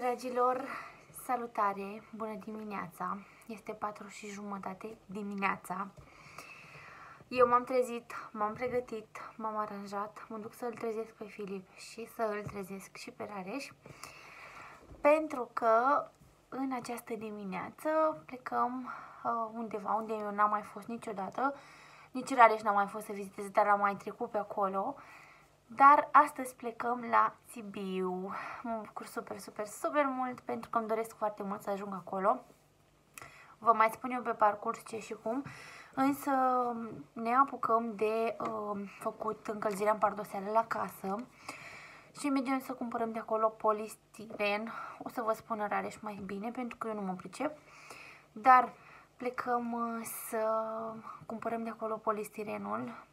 Dragilor, salutare, bună dimineața, este 4:30 dimineața. Eu m-am trezit, m-am pregătit, m-am aranjat, mă duc să-l trezesc pe Filip și să îl trezesc și pe Rareș, pentru că în această dimineață plecăm undeva unde eu n-am mai fost niciodată, nici Rareș n-a mai fost să viziteze, dar am mai trecut pe acolo. Dar astăzi plecăm la Sibiu. Mă bucur super mult pentru că îmi doresc foarte mult să ajung acolo. Vă mai spun eu pe parcurs ce și cum. Însă ne apucăm de făcut încălzirea în pardoseală la casă. Și mergem să cumpărăm de acolo polistiren. O să vă spun Rareș mai bine pentru că eu nu mă pricep. Dar plecăm să cumpărăm de acolo polistirenul.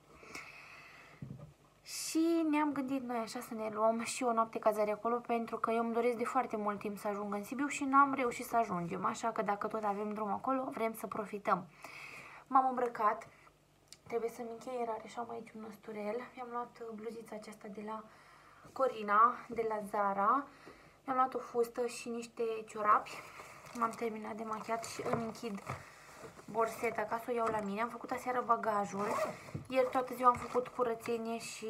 Și ne-am gândit noi așa să ne luăm și o noapte cazare acolo, pentru că eu îmi doresc de foarte mult timp să ajung în Sibiu și n-am reușit să ajungem. Așa că dacă tot avem drum acolo, vrem să profităm. M-am îmbrăcat, trebuie să-mi închei Rareș, am aici un năsturel. Mi-am luat bluzița aceasta de la Corina, de la Zara. Mi-am luat o fustă și niște ciorapi. M-am terminat de machiat și îmi închid borseta ca să o iau la mine. Am făcut aseară bagajul. Ieri toată ziua am făcut curățenie și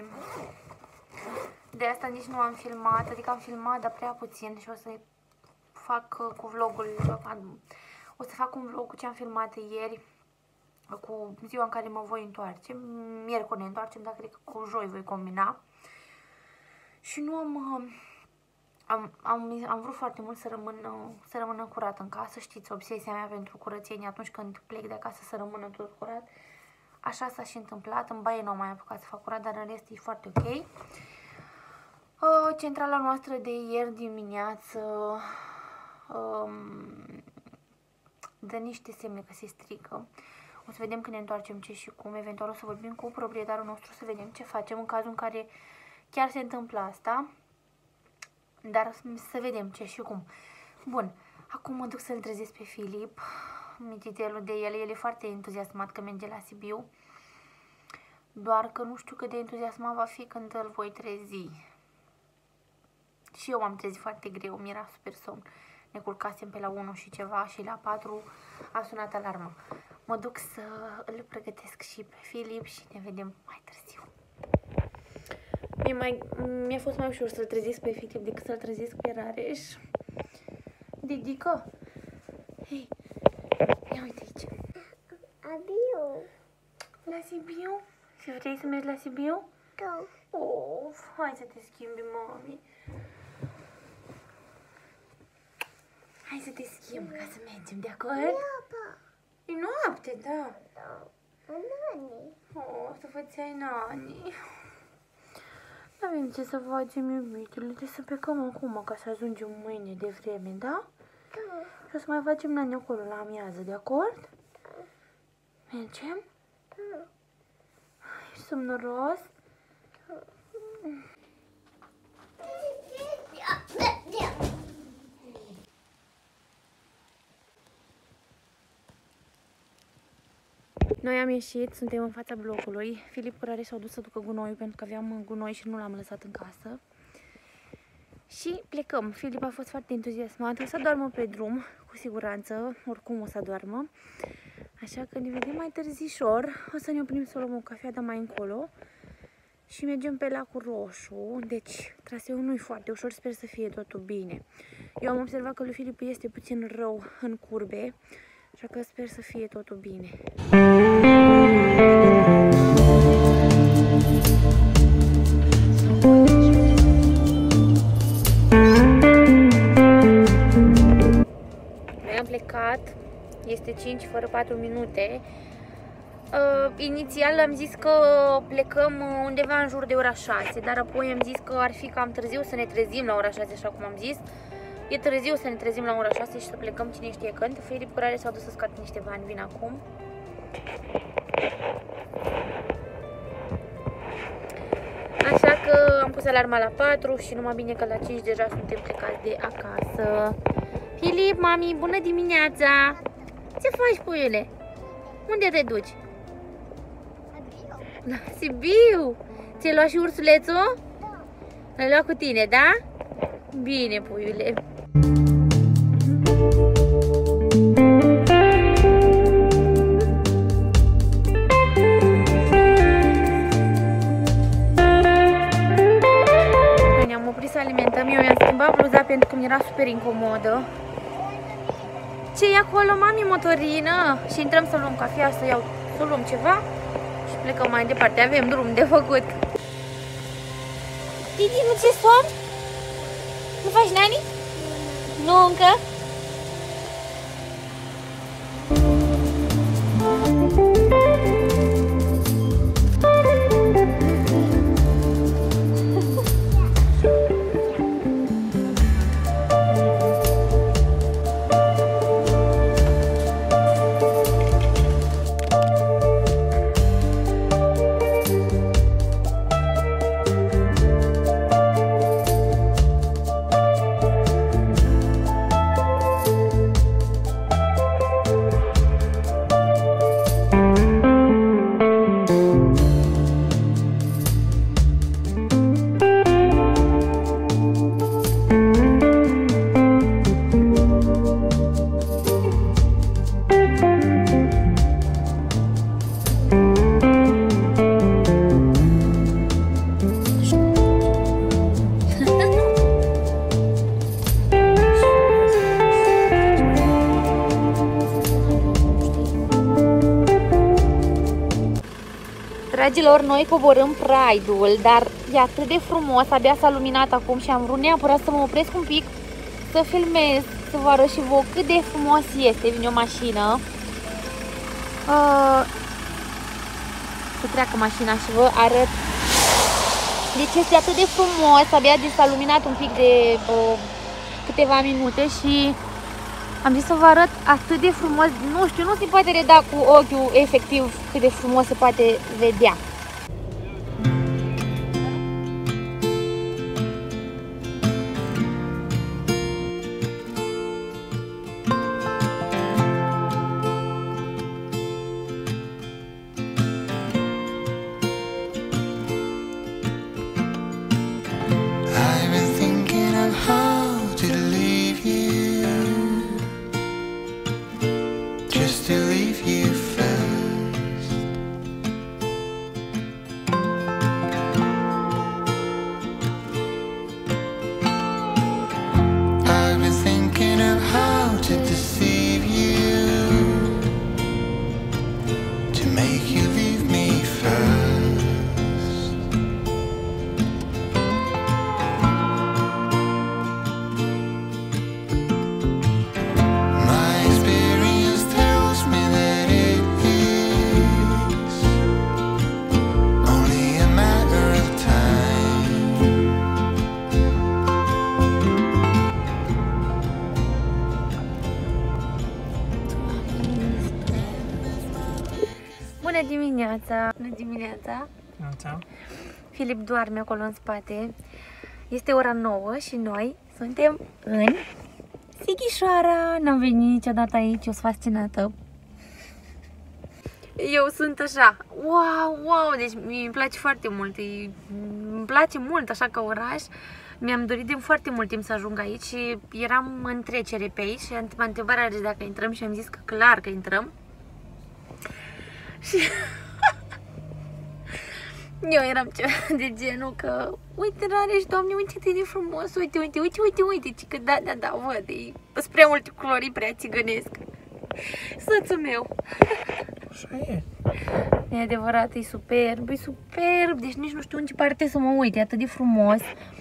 de asta nici nu am filmat. Adică am filmat, dar prea puțin și o să fac cu vlogul. O să fac un vlog cu ce am filmat ieri, cu ziua în care mă voi întoarce. Miercuri ne întoarcem, dar cred că cu joi voi combina. Și nu am vrut foarte mult să rămână curat în casă. Știți, obsesia mea pentru curățenie atunci când plec de acasă să rămână tot curat. Așa s-a și întâmplat. În baie nu am mai apucat să fac curat, dar în rest e foarte ok. Centrala noastră de ieri dimineață dă niște semne că se strică. O să vedem când ne întoarcem ce și cum. Eventual o să vorbim cu proprietarul nostru să vedem ce facem în cazul în care chiar se întâmplă asta. Dar să vedem ce și cum. Bun, acum mă duc să-l trezesc pe Filip. Mititelul de el e foarte entuziasmat că merge la Sibiu. Doar că nu știu cât de entuziasmat va fi când îl voi trezi. Și eu m-am trezit foarte greu, mi-era super somn. Ne culcasem pe la 1 și ceva și la 4 a sunat alarma. Mă duc să îl pregătesc și pe Filip și ne vedem mai târziu. Mi-a fost mai ușor să-l trezesc pe Filip decât să-l trezesc pe Rareș. Didică! Hei! Ia uite aici! Sibiu! La Sibiu? Și vrei să mergi la Sibiu? Da! Of, hai să te schimbi, mami! Hai să te schimb ca să mergem, de acord? E noapte, da! Nani! Oh, să făceai nani! Avem ce să facem, iubitule, trebuie să plecăm acum ca să ajungem mâine de vreme, da? Da. Și o să mai facem nani acolo la amiază, de acord? Da. Mergem? Da. Ești somnoros? Noi am ieșit, suntem în fața blocului. Filip cu Rareș s-au dus să ducă gunoiul pentru că aveam gunoi și nu l-am lăsat în casă. Și plecăm. Filip a fost foarte entuziasmat. O să doarmă pe drum, cu siguranță. Oricum o să doarmă. Așa că ne vedem mai târzișor. O să ne oprim să luăm o cafea, dar mai încolo. Și mergem pe Lacul Roșu. Deci, traseul nu e foarte ușor. Sper să fie totul bine. Eu am observat că lui Filip este puțin rău în curbe. Așa că sper să fie totul bine. Noi am plecat, este 5 fără 4 minute. Inițial am zis că plecăm undeva în jur de ora 6, dar apoi am zis că ar fi cam târziu să ne trezim la ora 6, așa cum am zis. E târziu să ne trezim la ora 6 și să plecăm cine știe când. Filip cu Rareș s-au dus să scoate niște bani, vin acum. Așa că am pus alarma la 4 și numai bine că la 5 deja suntem plecați de acasă. Filip, mami, bună dimineața! Ce faci, puiule? Unde te duci? La Sibiu! Ți-ai luat și ursulețul? Da. L-ai luat cu tine, da? Bine, puiule. Ne-am oprit să alimentăm. Eu mi-am schimbat bluza pentru că mi era super incomodă. Ce e acolo, mami? Motorină? Și intrăm să luăm cafea, să luăm ceva și plecăm mai departe. Avem drum de făcut. Titi, nu ți-e somn? Nu faci nani? Nu încă? Dragilor, noi coborâm Pride-ul, dar e atât de frumos, abia s-a luminat acum și am vrut neapărat să mă opresc un pic, să filmez, să vă arăt și vouă cât de frumos este. Vine o mașină, să treacă mașina și vă arăt. Deci este atât de frumos, abia s-a luminat un pic de câteva minute și am zis să vă arăt atât de frumos, nu știu, nu se poate reda cu ochiul efectiv cât de frumos se poate vedea. Bună dimineața! Bună dimineața! Filip doarme acolo în spate. Este ora 9 și noi suntem în Sighișoara. N-am venit niciodată aici, eu sunt fascinată. Eu sunt așa, wow, deci mi-mi place foarte mult, îmi place mult așa ca oraș. Mi-am dorit de foarte mult timp să ajung aici și eram în trecere pe aici și m-a întrebat dacă intrăm și am zis că clar că intrăm. Și eu eram de genul că uite Rareș, Doamne, uite-te de frumos, uite, ci că da, văd, sunt prea multe culori, prea țigănesc. Soțul meu. Așa e. E adevărat, e superb, deci nici nu știu în ce parte să mă uit, e atât de frumos.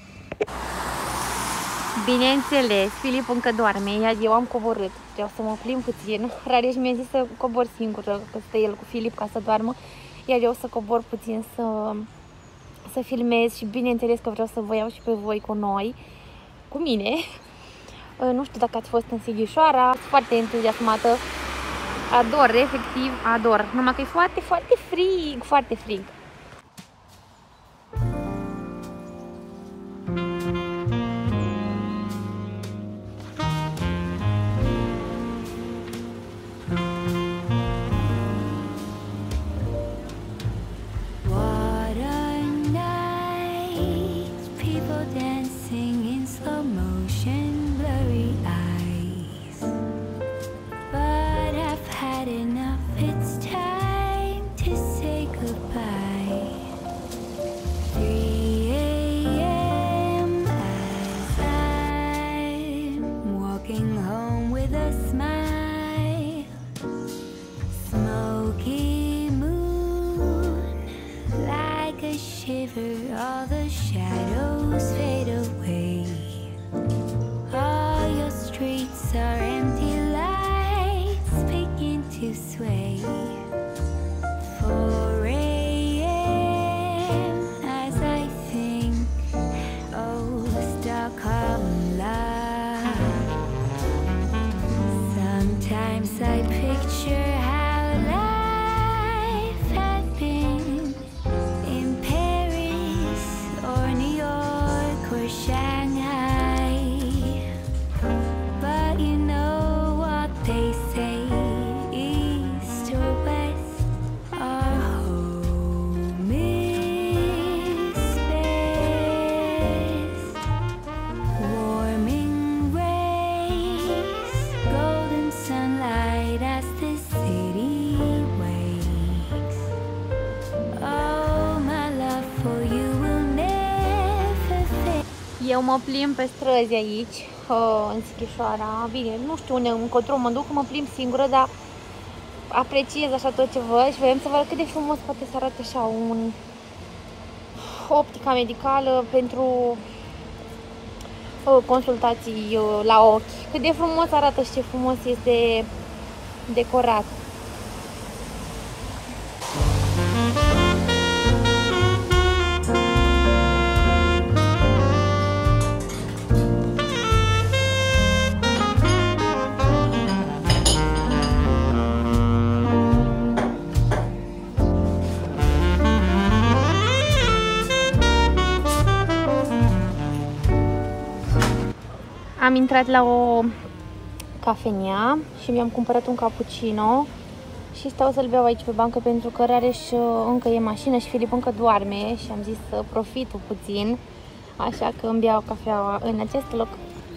Bineînțeles, Filip încă doarme, iar eu am coborât, vreau să mă plimb puțin. Rareș mi-a zis să cobor singură, că stă el cu Filip ca să doarmă, iar eu să cobor puțin să filmez și bineînțeles că vreau să vă iau și pe voi cu noi, cu mine. Nu știu dacă ați fost în Sighișoara, sunt foarte entuziasmată, ador, efectiv ador, numai că e foarte frig. What a night, people dancing in slow motion. our empty lights begin to sway. 4 a.m. as I think, oh, Stockholm love. Sometimes I picture how life had been in Paris or New York or Shanghai. But you know what they say, east or west, our home is best. Warming rays, golden sunlight as the city wakes. Oh, my love for you will never fade. Eu mă plimb pe străzi aici, în Sighișoara. Bine, nu știu unde încotro mă duc, mă plimb singură, dar apreciez așa tot ce văd și vrem să văd cât de frumos poate să arate așa o optica medicală pentru consultații la ochi. Cât de frumos arată și ce frumos este decorat. Am intrat la o cafenea și mi-am cumpărat un cappuccino și stau să-l beau aici pe bancă pentru că Rareș încă e în mașină și Filip încă doarme și am zis să profit puțin, așa că îmi beau cafeaua în acest loc.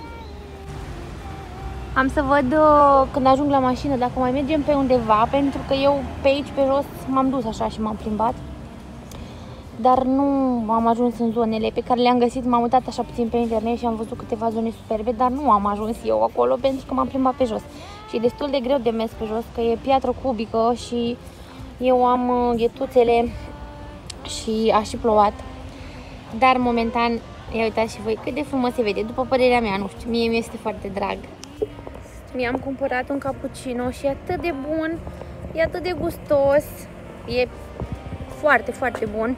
Am să văd când ajung la mașină dacă mai mergem pe undeva, pentru că eu pe aici pe jos m-am dus așa și m-am plimbat. Dar nu am ajuns în zonele pe care le-am găsit, m-am uitat așa puțin pe internet și am văzut câteva zone superbe, dar nu am ajuns eu acolo pentru că m-am plimbat pe jos. Și e destul de greu de mers pe jos, că e piatră cubică și eu am ghetuțele și a și plouat. Dar momentan, ia uitați și voi cât de frumos se vede, după părerea mea, nu știu, mie mi-este foarte drag. Mi-am cumpărat un cappuccino și e atât de bun, e atât de gustos, e foarte, foarte bun.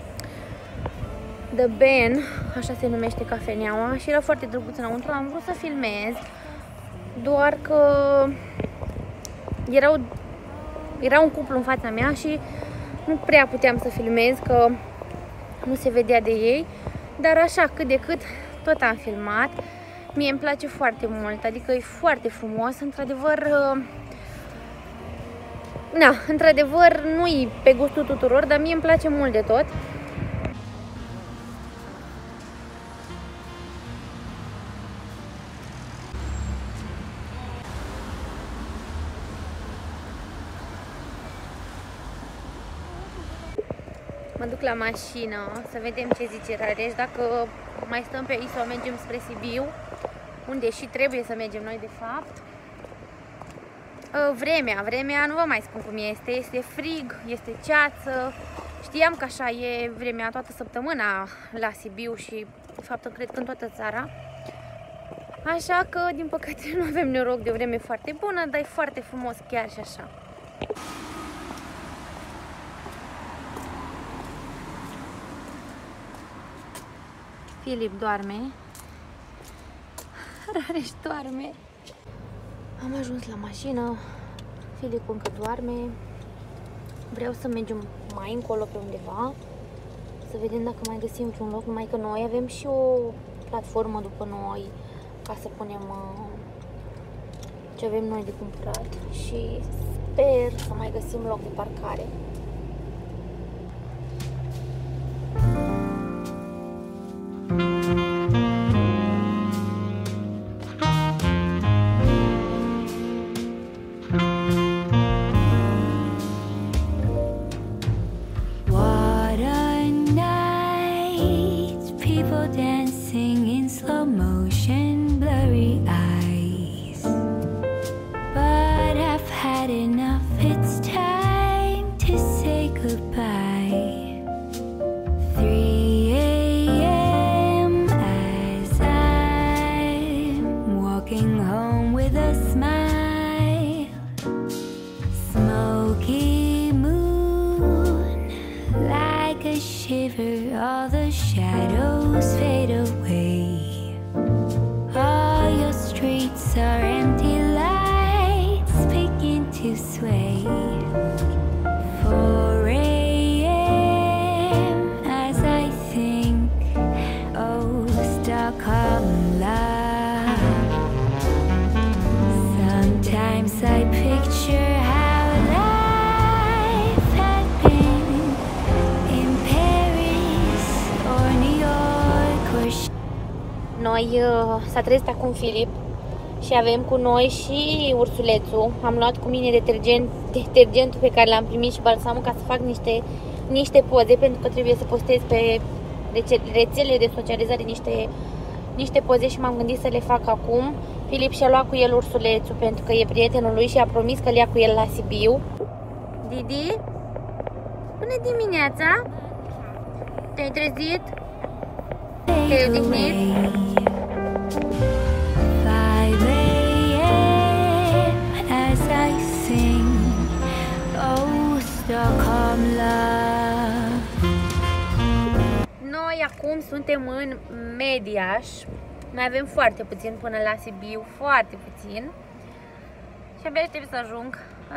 The Ben, așa se numește cafeneaua și era foarte drăguț înăuntru. Am vrut să filmez, doar că era un cuplu în fața mea și nu prea puteam să filmez, că nu se vedea de ei, dar așa cât de cât tot am filmat. Mie îmi place foarte mult, adică e foarte frumos, într-adevăr. Na, într-adevăr nu-i pe gustul tuturor, dar mie îmi place mult de tot. Mă duc la mașină să vedem ce zice Rareș, dacă mai stăm pe aici sau mergem spre Sibiu, unde și trebuie să mergem noi de fapt. Vremea nu vă mai spun cum este frig, este ceață. Știam că așa e vremea toată săptămâna la Sibiu și de fapt cred că în toată țara. Așa că din păcate nu avem noroc de o vreme foarte bună, dar e foarte frumos chiar și așa. Filip doarme. Rareș doarme. Am ajuns la mașină, Filip încă doarme. Vreau să mergem mai încolo pe undeva, să vedem dacă mai găsim un loc, numai că noi avem și o platformă după noi ca să punem ce avem noi de cumpărat și sper să mai găsim loc de parcare. Dancing in slow motion, blurry eyes. But I've had enough, it's time to say goodbye. 3 a.m. as I'm walking home with S-a trezit acum Filip și avem cu noi și ursulețul. Am luat cu mine detergentul pe care l-am primit și balsamul ca să fac niște poze, pentru că trebuie să postez pe rețelele de socializare niște poze și m-am gândit să le fac acum. Filip și-a luat cu el ursulețul pentru că e prietenul lui și a promis că îl ia cu el la Sibiu. Didi? Bună dimineața! Te-ai trezit? Te-ai odihnit? 5 a.m. as I sing, oh Stockholm love. Noi acum suntem în Mediaș. Mai avem foarte puțin până la Sibiu, foarte puțin. Și abia trebuie să ajung.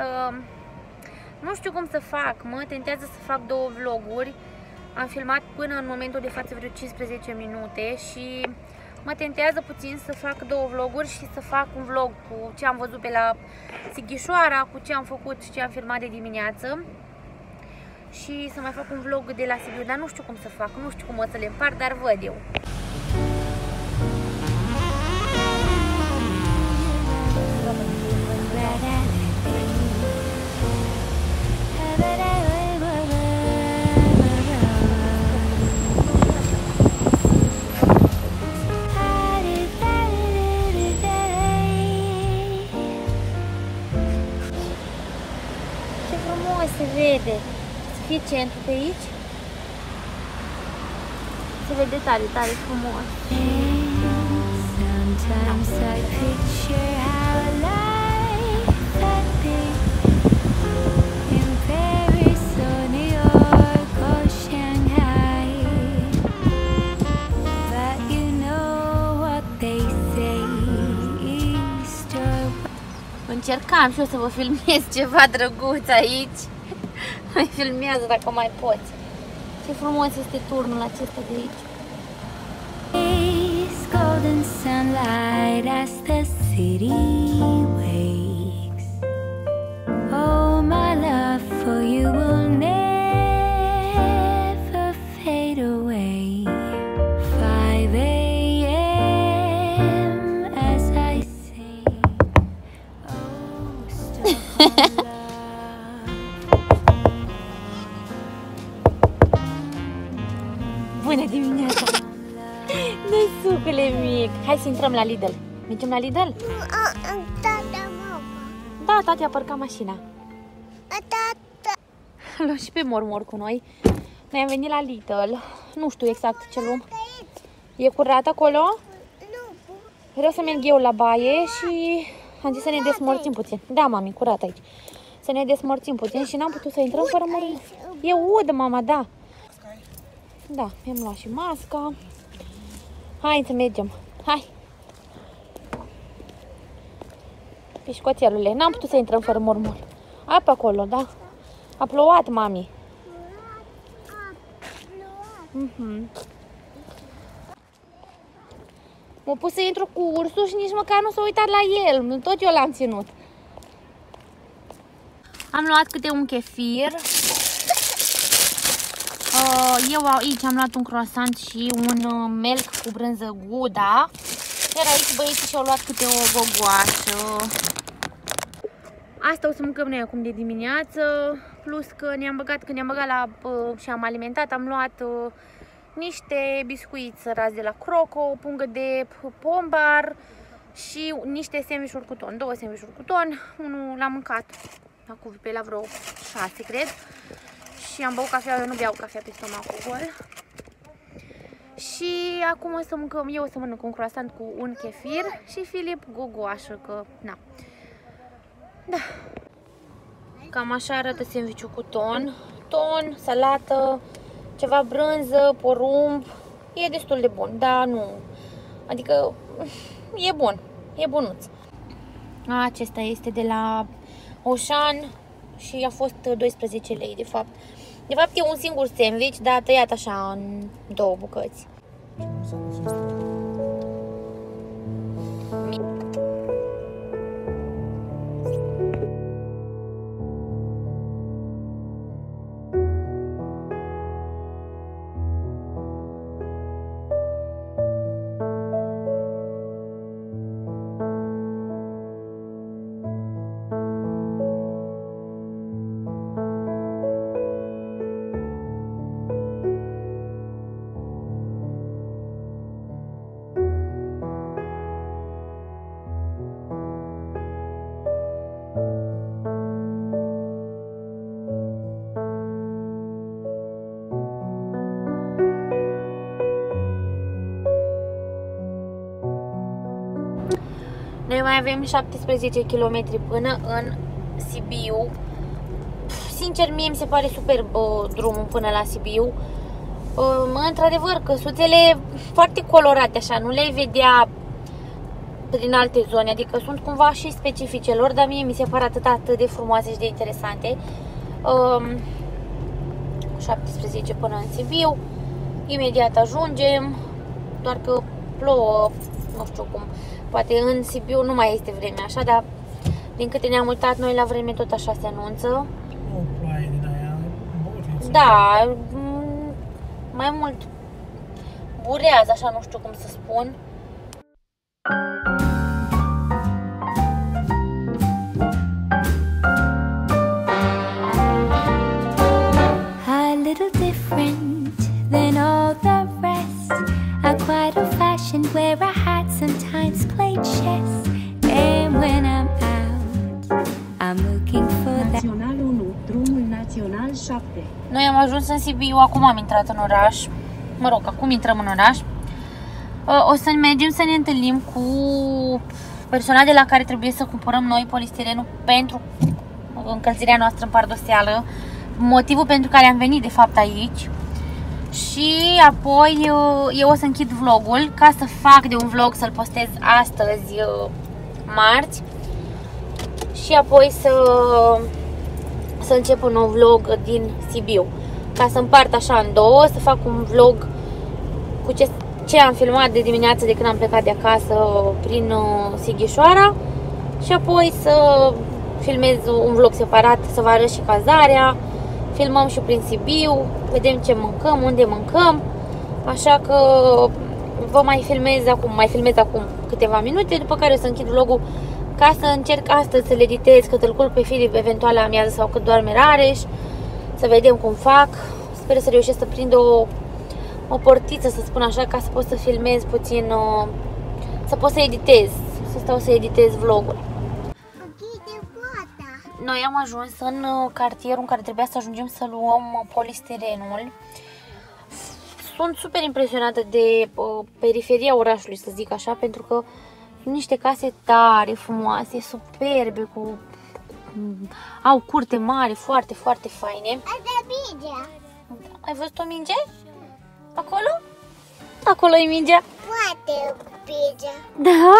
Nu știu cum să fac, mă tentează să fac 2 vloguri. Am filmat până în momentul de față vreo 15 minute și mă tentează puțin să fac 2 vloguri și să fac un vlog cu ce am văzut pe la Sighișoara, cu ce am făcut și ce am filmat de dimineață. Și să mai fac un vlog de la Sibiu, dar nu știu cum să fac, nu știu cum o să le împart, dar văd eu. Ce frumos se vede! Să fie centru pe aici. Se vede tare, tare frumos. Sometimes I picture how life can be in Paris or New York or Shanghai. But you know what they say, East or Încercam și eu să vă filmez ceva drăguț aici. Mai filmează dacă mai poți. Ce frumos este turnul acesta de aici. west, golden sunlight as the city wakes. Oh, my love for you will never fade away. 5 a.m. as I sing, oh, Stockholm love. Bună dimineața! Năsucule mic! Hai să intrăm la Lidl. Mergem la Lidl? Tata, mama. Da, tati a parcat mașina. Tata. Luăm și pe Mormor cu noi. Noi am venit la Lidl. Nu știu exact ce luăm. E curat acolo? Nu. Vreau să merg eu la baie și am zis să ne desmorțim puțin. Da, mami, curat aici. Să ne desmorțim puțin și n-am putut să intrăm fără Mormor. E ud, mama, da. Da, mi-am luat și masca. Hai să mergem. Hai. Pișcoțelule, n-am putut să intrăm fără Mormor. Ai pe acolo, da? A plouat, mami. M-a pus să intru cu ursul și nici măcar nu s-a uitat la el. Tot eu l-am ținut. Am luat câte un chefir. Eu aici am luat un croissant și un melc cu brânză Gouda. Iar aici băieții și-au luat câte o gogoașă. Asta o să mâncăm noi acum de dimineață. Plus că ne-am băgat, când ne-am băgat la și am alimentat, am luat niște biscuiți sărați de la Croco, o pungă de pombar și niște sandvișuri cu ton. 2 sandvișuri cu ton. Unul l-am mâncat acum pe la vreo 6, cred. Și am băut cafea, eu nu beau cafea pe stomacul gol. Și acum o să mâncăm, eu o să mănânc un croissant cu un chefir și Filip gogoașă, că na. Da. Cam așa arată sandvișul cu ton. Ton, salată, ceva brânză, porumb. E destul de bun, dar nu. Adică e bun, e bunuț. Acesta este de la Auchan și a fost 12 lei de fapt. De fapt e un singur sandwich, dar tăiat așa în 2 bucăți. Noi mai avem 17 km până în Sibiu. Sincer, mie mi se pare superb drumul până la Sibiu. Într-adevăr, căsuțele foarte colorate, așa, nu le vedea prin alte zone, adică sunt cumva și specifice lor, dar mie mi se pare atât de frumoase și de interesante. 17 până în Sibiu, imediat ajungem, doar că plouă, nu știu cum, poate în Sibiu nu mai este vreme așa, dar din câte ne-am uitat noi la vreme tot așa se anunță. O ploaie din aia, da, mai mult burează, așa, nu știu cum să spun. A little different than all the rest. I'm quite old-fashioned, wear a hat, sometimes play chess. And when I'm out, I'm looking for that. Național 1, drumul național 7. Noi am ajuns în Sibiu, acum am intrat în oraș. Mă rog, acum intrăm în oraș. O să mergem să ne întâlnim cu persoana de la care trebuie să cumpărăm noi polistirenul pentru încălzirea noastră în pardoseală. Motivul pentru care am venit de fapt aici. Și apoi eu o să închid vlogul ca să fac de un vlog să-l postez astăzi, marți. Și apoi să încep un nou vlog din Sibiu. Ca să împart așa în două, să fac un vlog cu ce am filmat de dimineață de când am plecat de acasă prin Sighișoara. Și apoi să filmez un vlog separat, să vă arăt și cazarea. Filmăm și prin Sibiu, vedem ce mâncăm, unde mâncăm. Așa că vă mai filmez acum câteva minute, după care o să închid vlogul ca să încerc astăzi să-l editez, cât îl culc pe Filip, eventual la amiază sau cât doarme Rareș. Să vedem cum fac. Sper să reușesc să prind o portiță, să spun așa, ca să pot să filmez puțin, să pot să editez, să stau să editez vlogul. Noi am ajuns în cartierul în care trebuia să ajungem să luăm polistirenul. Sunt super impresionată de periferia orașului, să zic așa, pentru că sunt niște case tare, frumoase, superbe, au curte mari, foarte, foarte faine. Ai văzut o minge? Acolo? Acolo e mingea. Poate bine. Da?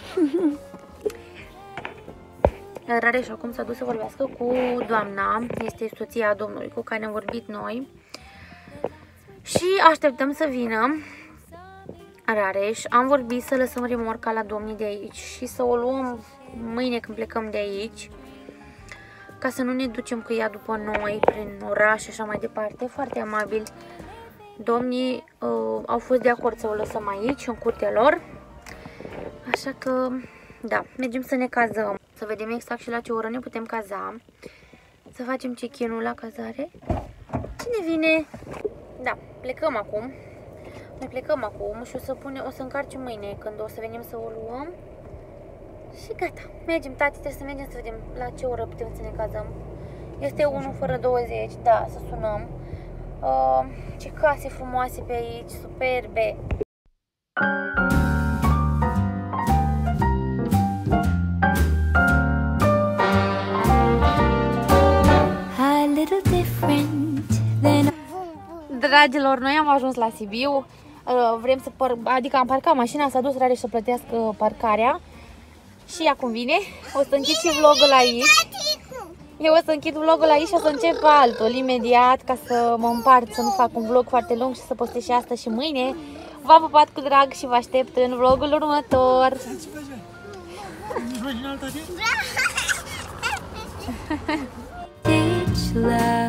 Rareș acum s-a dus să vorbească cu doamna, este soția domnului cu care ne-am vorbit noi. Și așteptăm să vină Rareș. Am vorbit să lăsăm remorca la domnii de aici și să o luăm mâine când plecăm de aici, ca să nu ne ducem cu ea după noi prin oraș și așa mai departe. Foarte amabil. Domnii au fost de acord să o lăsăm aici, în curtea lor. Așa că, da, mergem să ne cazăm. Să vedem exact și la ce oră ne putem caza. Să facem check-in-ul la cazare. Cine vine? Da, plecăm acum. Noi plecăm acum și o să încarcem mâine când o să venim să o luăm. Și gata, mergem, tati, trebuie să mergem să vedem la ce oră putem să ne cazăm. Este 1 fără 20, da, să sunăm. Ce case frumoase pe aici, superbe. A little different than. Dragilor, noi am ajuns la Sibiu. Vrem să adică am parcat mașina, s-a dus Rareș să plătească parcarea. Și acum vine. O să închid și vlogul aici. Eu o să închid vlogul aici și o să încep altul imediat, ca să mă împart, să nu fac un vlog foarte lung și să postez și astăzi și mâine. V-am pupat cu drag și vă aștept în vlogul următor. Ditch love.